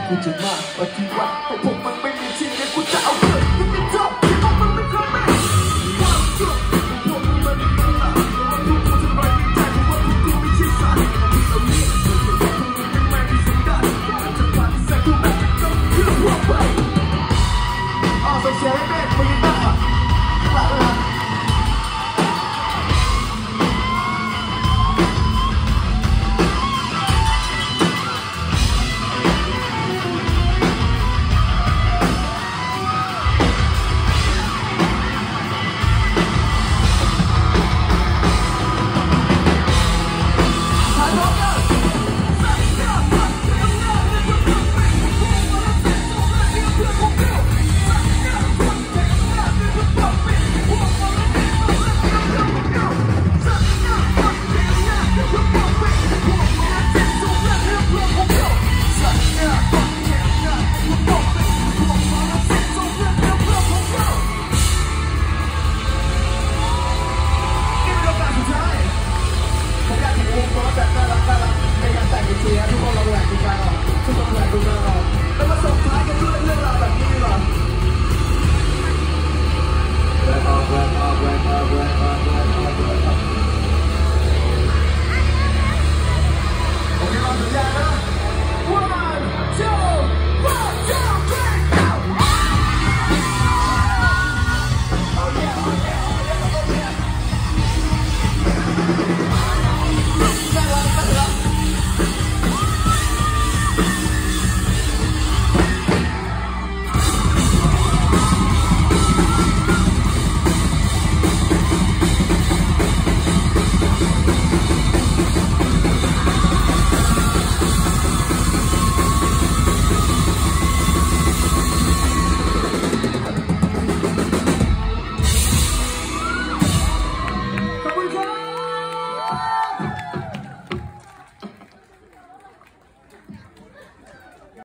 กูจะมาปฏิวัติให้พวกมันไม่มีที่เดียวกูจะเอาเกิดที่จะจบที่พวกมันไม่เคยไม่ความจบพวกมันไม่มีหลักว่าพวกกูจะไปใจเพราะว่าพวกกูไม่ใช่สัตว์ที่เราเรียกพวกมึงไม่มีสังกัดจะปฏิเสธกูไม่จะจบเพื่อพวกไปส่งเสียงให้แม่